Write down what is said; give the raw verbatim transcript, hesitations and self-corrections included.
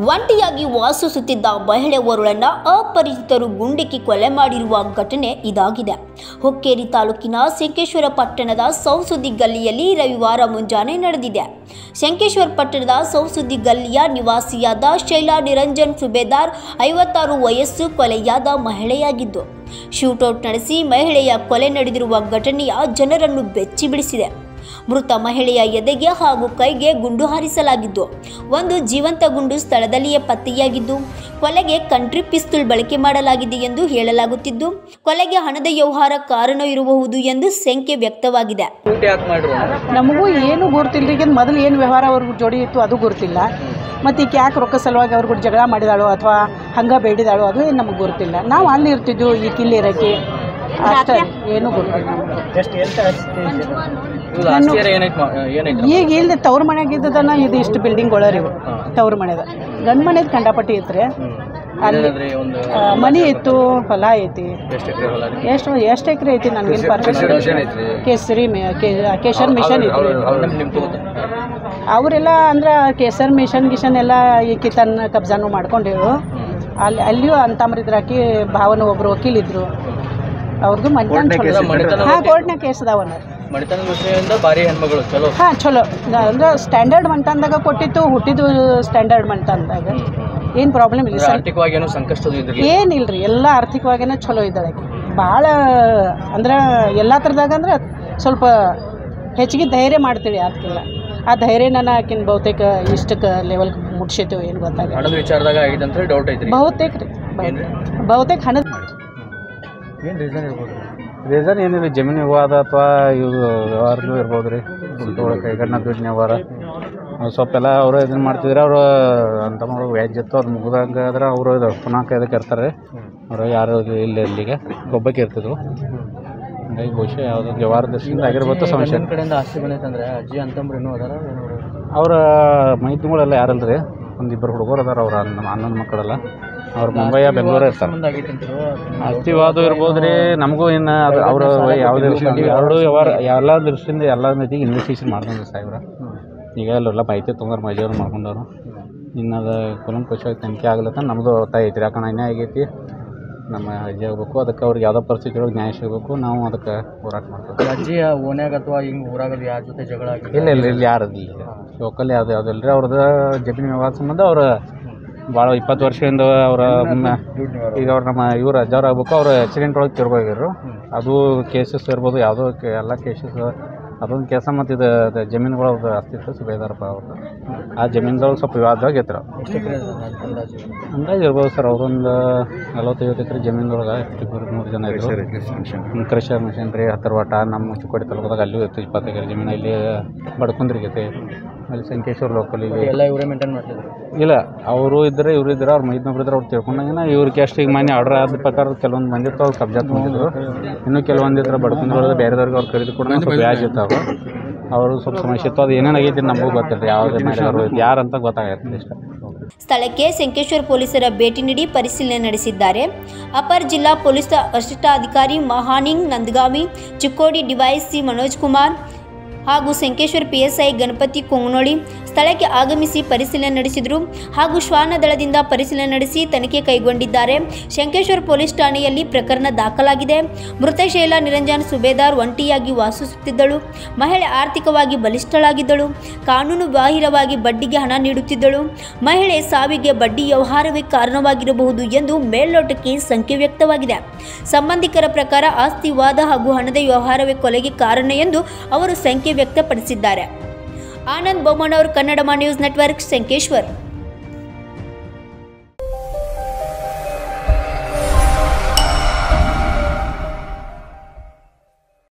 ಒಂಟಿಯಾಗಿ ವಾಸಿಸುತ್ತಿದ್ದ ಮಹಿಳೆ ಓರ್ವಳನ್ನ ಅಪರಿಚಿತರು ಗುಂಡಿಕ್ಕಿ ಕೊಲೆ ಮಾಡಿರುವ ಘಟನೆ ಇದಾಗಿದೆ. ಹುಕ್ಕೇರಿ ತಾಲೂಕಿನ ಶಂಕೇಶ್ವರ ಪಟ್ಟಣದ ಸೌಸುದ್ದಿ ಗಲ್ಲಿಯಲ್ಲಿ ರವಿವಾರ ಮುಂಜಾನೆ ನಡೆದಿದೆ. ಶಂಕೇಶ್ವರ ಪಟ್ಟಣದ ಸೌಸುದ್ದಿ ಗಲ್ಲಿಯ ನಿವಾಸಿಯಾದ ಶೈಲಾ ನಿರಂಜನ್ ಸುಬೇದಾರ್ ಐವತ್ತಾರು ವಯಸ್ಸು ಕೊಲೆಯಾದ ಮಹಿಳೆಯಾಗಿದ್ದು, ಶೂಟೌಟ್ ನಡೆಸಿ ಮಹಿಳೆಯ ಕೊಲೆ ನಡೆದಿರುವ ಘಟನೆಯ ಜನರನ್ನು ಬೆಚ್ಚಿ ಬಿಡಿಸಿದೆ. ಮೃತ ಮಹಿಳೆಯ ಎದೆಗೆ ಹಾಗೂ ಕೈಗೆ ಗುಂಡು ಹಾರಿಸಲಾಗಿದ್ದು, ಒಂದು ಜೀವಂತ ಗುಂಡು ಸ್ಥಳದಲ್ಲಿಯೇ ಪತ್ತೆಯಾಗಿದ್ದು, ಕೊಲೆಗೆ ಕಂಟ್ರಿ ಪಿಸ್ತೂಲ್ ಬಳಕೆ ಮಾಡಲಾಗಿದೆ ಎಂದು ಹೇಳಲಾಗುತ್ತಿದ್ದು, ಕೊಲೆಗೆ ಹಣದ ವ್ಯವಹಾರ ಕಾರಣ ಇರಬಹುದು ಎಂದು ಶಂಕೆ ವ್ಯಕ್ತವಾಗಿದೆ. ನಮಗೂ ಏನು ಗೊತ್ತಿಲ್ಲ. ಈಗ ಮೊದಲು ಏನು ವ್ಯವಹಾರ ಅವ್ರ ಜೋಡಿ ಇತ್ತು ಅದು ಗೊತ್ತಿಲ್ಲ. ಮತ್ತು ಈಗ ಯಾಕೆ ರೊಕ್ಕ ಸಲುವಾಗಿ ಅವ್ರ ಕೂಡ ಜಗಳ ಮಾಡಿದಾಳೋ ಅಥವಾ ಹಂಗೆ ಬೇಡಿದಾಳೋ ಅದು ಏನು ನಮಗೆ ಗೊತ್ತಿಲ್ಲ. ನಾವು ಅಲ್ಲಿ ಇರ್ತಿದ್ವು, ಈಗ ಇಲ್ಲಿ ಇರೋಕ್ಕೆ ಅಷ್ಟೇ, ಏನೂ ಗೊತ್ತಿಲ್ಲ. ಈಗ ಇಲ್ಲಿ ತವ್ರ ಮನೆಯಾಗಿದ್ದದನ್ನ ಇದು ಇಷ್ಟು ಬಿಲ್ಡಿಂಗ್ಗಳರಿ ಇವು ತವ್ರ ಮನೆದ. ಗಂಡು ಮನೆದು ಕಂಡಪಟ್ಟಿ ಇತ್ತು. ಅಲ್ಲಿ ಮನೆ ಇತ್ತು, ಹೊಲ ಐತಿ. ಎಷ್ಟು ಎಷ್ಟು ಎಕರೆ ಐತಿ ನನಗೇನು ಪರ್ಸೆಂಟ್ ಕೇಸರಿ ಕೇಸರ್ ಮಿಷನ್ ಇತ್ತು. ಅವರೆಲ್ಲ ಅಂದ್ರೆ ಕೇಸರ್ ಮಿಷನ್ ಗಿಷನ್ ಎಲ್ಲ ಈಕಿ ತನ್ನ ಕಬ್ಜಾನು ಮಾಡ್ಕೊಂಡಿರು. ಅಲ್ಲಿ ಅಲ್ಲಿಯೂ ಅಂತಂಬ್ರಿದ್ರಾಕಿ ಭಾವನ ಒಬ್ಬರು ವಕೀಲಿದ್ರು. ಅವ್ರದ್ದು ಮನೆ ಹಾಂ ಕೋರ್ಟ್ನಾಗ ಕೇಸ್ ಅದಾವನ್ನ ಹಾಂ ಚಲೋ ಅಂದ್ರೆ ಸ್ಟ್ಯಾಂಡರ್ಡ್ ಮಂಟನ್ದಾಗ ಕೊಟ್ಟಿತ್ತು. ಹುಟ್ಟಿದ್ದು ಸ್ಟ್ಯಾಂಡರ್ಡ್ ಮಂಟನ್ದಾಗ ಏನು ಪ್ರಾಬ್ಲಮ್ ಇಲ್ಲ ಸರ್. ಏನಿಲ್ರಿ, ಎಲ್ಲ ಆರ್ಥಿಕವಾಗೇನೆ ಚಲೋ ಇದ್ದಾಳೆ. ಭಾಳ ಅಂದ್ರೆ ಎಲ್ಲ ಥರದಾಗ ಅಂದ್ರೆ ಸ್ವಲ್ಪ ಹೆಚ್ಚಿಗೆ ಧೈರ್ಯ ಮಾಡ್ತೀವಿ. ಅದಕ್ಕೆಲ್ಲ ಆ ಧೈರ್ಯ ನಾನು ಆಕಿನ ಬಹುತೇಕ ಇಷ್ಟಕ್ಕೆ ಲೆವೆಲ್ ಮುಟ್ಸಿತ್ತು. ಏನು ಗೊತ್ತಾಗ ಬಹುತೇಕ ರೀ ಬಹುತೇಕ ಹಣದ ಏನು ರೀಸನ್ ಇರ್ಬೋದು? ರೀಸನ್ ಏನಿಲ್ಲ, ಜಮೀನು ವಿವಾದ ಅಥವಾ ಇವು ವ್ಯವಹಾರನೂ ಇರ್ಬೋದು ರೀ. ಕುಂಟುಗಳ ಕೈಗಣ್ಣ ದುಡ್ಡಿನ ವ್ಯವಹಾರ ಸ್ವಲ್ಪ ಎಲ್ಲ ಅವರು ಇದನ್ನು ಮಾಡ್ತಿದ್ರೆ ಅವರು ಅಂತ ಮಾಡೋ ವ್ಯಾಜ್ ಇತ್ತು. ಅದು ಮುಗಿದಂಗೆ ಆದ್ರೆ ಅವರು ಇದು ಪುನಃ ಇದಕ್ಕೆ ಇರ್ತಾರೆ. ಅವರು ಯಾರು ಇಲ್ಲ ಇಲ್ಲಿಗೆ ಗೊಬ್ಬಕ್ಕೆ ಇರ್ತಿದ್ರು. ಹಂಗಾಗಿ ಬಹುಶಃ ಯಾವುದೋ ವ್ಯವಹಾರ ದೃಷ್ಟಿಯಿಂದ ಆಗಿರ್ಬೋದು ಸಮಸ್ಯೆ. ಕಡೆಯಿಂದ ಆಸ್ತಿ ಬಂದೈತಂದ್ರೆ ಅಜ್ಜಿ ಅಂತಂಬ್ರು ಇನ್ನೂ ಅದಾರ. ಅವರ ಮೈದುಗಳೆಲ್ಲ ಯಾರಲ್ಲ ರೀ, ಒಂದು ಇಬ್ಬರು ಹುಡುಗರು ಅದಾರ. ಅವ್ರ ನಮ್ಮ ಅಣ್ಣನ ಮಕ್ಕಳೆಲ್ಲ ಅವ್ರು ಮುಂಬೈಯ ಬೆಂಗಳೂರು ಇರ್ತಾರೆ. ಆಸ್ತಿವಾದ ಇರ್ಬೋದು ರೀ. ನಮಗೂ ಇನ್ನು ಅದು ಅವರು ಯಾವುದೇ ಎರಡು ವ್ಯವಹಾರ ಎಲ್ಲ ದೃಷ್ಟಿಯಿಂದ ಎಲ್ಲ ರೀತಿಗೆ ಇನ್ವೆಸ್ಟಿಗೇಷನ್ ಮಾಡ್ಕೊಂಡು ಸಾಹೇಬ್ರ. ಈಗ ಅಲ್ಲೆಲ್ಲ ಮಾಹಿತಿ ತೊಗೊಂಡ್ರೆ ಮಜೂರು ಮಾಡ್ಕೊಂಡವ್ರು. ಇನ್ನು ಅದು ಕುಲಂಕುಷವಾಗಿ ತನಿಖೆ ಆಗ್ಲತ್ತ ನಮ್ಮದು ಒತ್ತಾಯ ಐತಿ. ಯಾಕಂದ್ರೆ ಅನ್ಯಾಯ ಆಗೈತಿ, ನಮ್ಮ ಅಜ್ಜಿ ಆಗಬೇಕು. ಅದಕ್ಕೆ ಅವ್ರಿಗೆ ಯಾವುದೋ ಪರಿಸ್ಥಿತಿಯೊಳಗೆ ನ್ಯಾಯ ಸಿಗಬೇಕು. ನಾವು ಅದಕ್ಕೆ ಹೋರಾಟ ಮಾಡ್ತೀವಿ. ಅಜ್ಜಿಯ ಓನ್ಯಾಗ ಅಥವಾ ಹಿಂಗೆ ಊರಾಗದು ಯಾರ ಜೊತೆ ಜಗಳ ಆಗಿ ಇಲ್ಲ ಇಲ್ಲ ಇಲ್ಲಿ ಯಾರು ಇಲ್ಲ ಲೋಕಲ್ ಯಾವುದು ಯಾವುದಿಲ್ಲ ರೀ. ಅವ್ರದ್ದು ಜಮೀನು ವ್ಯವಹಾರ ಸಂಬಂಧ ಅವ್ರು ಭಾಳ ಇಪ್ಪತ್ತು ವರ್ಷದಿಂದ ಅವರ ಈಗ ಅವ್ರು ನಮ್ಮ ಇವ್ರು ಅಜ್ಜವ್ರು ಆಗ್ಬೇಕು. ಅವರು ಆಕ್ಸಿಡೆಂಟ್ ಒಳಗೆ ತಿರ್ಗೋಗಿರು. ಅದು ಕೇಸಸ್ ಇರ್ಬೋದು, ಯಾವುದೋ ಎಲ್ಲ ಕೇಸಸ್. ಅದೊಂದು ಕೆಲಸ ಮತ್ತು ಇದು ಜಮೀನುಗಳವ್ರದ್ದು ಅಸ್ತಿತ್ವ ಸುಬೇದಾರಪ್ಪ ಅವ್ರದ್ದು. ಆ ಜಮೀನ್ದೊಳಗೆ ಸ್ವಲ್ಪ ವಿವಾದವಾಗಿ ಇತ್ತು. ಅಂದಾಜು ಇರ್ಬೋದು ಸರ್. ಅವರೊಂದು ನಲವತ್ತೈವತ್ತು ಎಕರೆ ಜಮೀನೊಳಗೆ ಇಬ್ಬರು ಮೂರು ಜನ ಇದ್ರು. ಕ್ರಷರ್ ಮಿಷನ್ ರೀ ಹತ್ತರವಾಟ ನಮ್ಮ ಚಿಕ್ಕೋಡಿ ತಾಲೂಕದಾಗ ಅಲ್ಲೂ ಇತ್ತು ಇಪ್ಪತ್ತು ಎಕರೆ ಜಮೀನು. ಇಲ್ಲಿ ಬಡ್ಕುಂದ್ರಿಗೈತೆ ಅಲ್ಲಿ ಸಂಕೇಶ್ವರ ಲೋಕಲಿಗೆ ಎಲ್ಲ ಇವರೇ ಮೇಂಟೈನ್ ಮಾಡ್ತಿದ್ರು. ಇಲ್ಲ ಅವರು ಇದ್ದರೆ ಇವರು ಇದ್ರೆ ಅವ್ರು ಮೈದ್ನೊಬ್ರು ಇದ್ರೆ ಅವ್ರು ತಿಳ್ಕೊಂಡಾಗಿನ ಇವ್ರಿಗೆ ಅಷ್ಟು ಈಗ ಮನೆ ಆರ್ಡರ್ ಆದ ಪ್ರಕಾರ ಕೆಲವೊಂದು ಮಂದಿ ಇರ್ತಾವೆ, ಅವ್ರು ಕಬ್ಜಾ ತೊಗೊಂಡಿದ್ರು. ಇನ್ನೂ ಕೆಲವೊಂದು ಇದ್ರೆ ಬಡ್ಕೊಂಡ್ರೊಳಗೆ ಬೇರೆದವ್ರಿಗೆ ಅವ್ರು ಖರೀದಿ ಕೂಡ ಸ್ವಲ್ಪ ವ್ಯಾಜ್ ಇರ್ತಾವೆ. ಅವರು ಸ್ವಲ್ಪ ಸಮಸ್ಯೆ ಇತ್ತು. ಅದು ಏನೇನಾಗೈತಿ ನಮಗೂ ಗೊತ್ತಿಲ್ಲ, ಯಾವುದೇ ಮಾಡಿದ್ರು ಯಾರಂತ ಗೊತ್ತಾಗತ್ತೆ ಇಷ್ಟ. ಸ್ಥಳಕ್ಕೆ ಶಂಕೇಶ್ವರ ಪೊಲೀಸರ ಭೇಟಿ ನೀಡಿ ಪರಿಶೀಲನೆ ನಡೆಸಿದ್ದಾರೆ. ಅಪರ ಜಿಲ್ಲಾ ಪೊಲೀಸ್ ವರಿಷ್ಠಾಧಿಕಾರಿ ಮಹಾನಿಂಗ್ ನಂದಗಾವಿ, ಚಿಕ್ಕೋಡಿ ಡಿವೈಎಸ್ಸಿ ಮನೋಜ್ ಕುಮಾರ್ ಹಾಗೂ ಶಂಕೇಶ್ವರ ಪಿಎಸ್ಐ ಗಣಪತಿ ಕೊಂಗನೋಳಿ ಸ್ಥಳಕ್ಕೆ ಆಗಮಿಸಿ ಪರಿಶೀಲನೆ ನಡೆಸಿದರು ಹಾಗೂ ಶ್ವಾನ ದಳದಿಂದ ಪರಿಶೀಲನೆ ನಡೆಸಿ ತನಿಖೆ ಕೈಗೊಂಡಿದ್ದಾರೆ. ಶಂಕೇಶ್ವರ ಪೊಲೀಸ್ ಠಾಣೆಯಲ್ಲಿ ಪ್ರಕರಣ ದಾಖಲಾಗಿದೆ. ಮೃತ ಶೈಲಾ ನಿರಂಜನ್ ಸುಬೇದಾರ್ ಒಂಟಿಯಾಗಿ ವಾಸಿಸುತ್ತಿದ್ದಳು. ಮಹಿಳೆ ಆರ್ಥಿಕವಾಗಿ ಬಲಿಷ್ಠಳಾಗಿದ್ದಳು. ಕಾನೂನು ಬಾಹಿರವಾಗಿ ಬಡ್ಡಿಗೆ ಹಣ ನೀಡುತ್ತಿದ್ದಳು. ಮಹಿಳೆ ಸಾವಿಗೆ ಬಡ್ಡಿ ವ್ಯವಹಾರವೇ ಕಾರಣವಾಗಿರಬಹುದು ಎಂದು ಮೇಲ್ನೋಟಕ್ಕೆ ಶಂಕೆ ವ್ಯಕ್ತವಾಗಿದೆ. ಸಂಬಂಧಿಕರ ಪ್ರಕಾರ ಆಸ್ತಿ ವಾದ ಹಾಗೂ ಹಣದ ವ್ಯವಹಾರವೇ ಕೊಲೆಗೆ ಕಾರಣ ಎಂದು ಅವರು ಶಂಕೆ ವ್ಯಕ್ತಪಡಿಸಿದ್ದಾರೆ. ಆನಂದ್ ಬೊಮ್ಮನವರು, ಕನ್ನಡಮ ನ್ಯೂಸ್ ನೆಟ್ವರ್ಕ್, ಶಂಕೇಶ್ವರ್.